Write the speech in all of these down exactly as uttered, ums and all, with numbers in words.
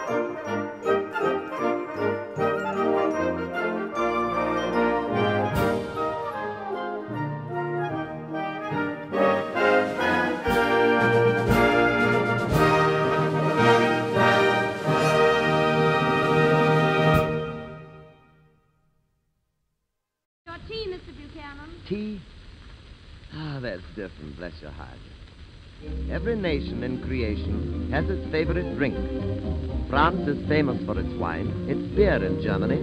Tea? Ah, that's different, bless your heart. Every nation in creation has its favorite drink. France is famous for its wine, its beer in Germany.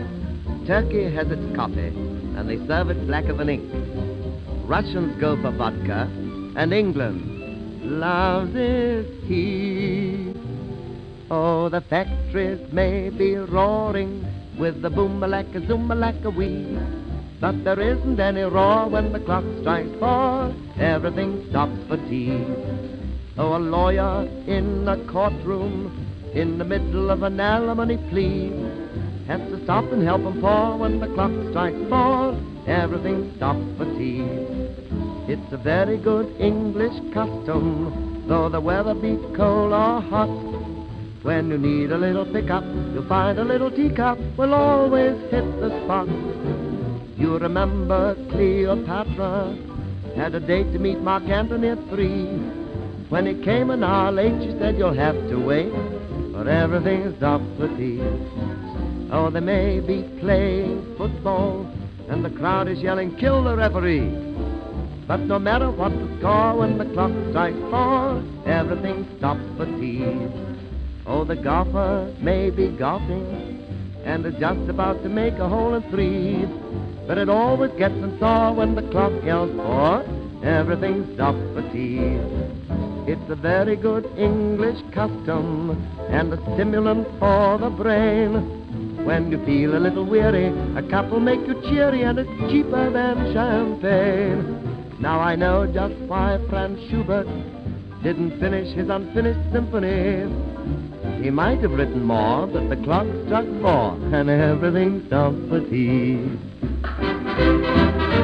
Turkey has its coffee, and they serve it blacker than ink. Russians go for vodka, and England loves its tea. Oh, the factories may be roaring with the boom-a-lacka, zoom-a-lacka-wee, but there isn't any roar when the clock strikes four. Everything stops for tea. Oh, a lawyer in a courtroom in the middle of an alimony plea has to stop and help him, for when the clock strikes four, everything stops for tea. It's a very good English custom, though the weather be cold or hot. When you need a little pickup, you'll find a little teacup will always hit the spot. You remember Cleopatra had a date to meet Mark Antony at three. When he came an hour late, she said, you'll have to wait, for everything's stopped for tea. Oh, they may be playing football, and the crowd is yelling, kill the referee. But no matter what the score, when the clock strikes four, everything stops for tea. Oh, the golfer may be golfing, and is just about to make a hole in three, but it always gets in sore when the clock yells four, everything stops for tea. It's a very good English custom, and a stimulant for the brain. When you feel a little weary, a cup will make you cheery, and it's cheaper than champagne. Now I know just why Franz Schubert didn't finish his unfinished symphony. He might have written more, but the clock struck four, and everything stopped for tea.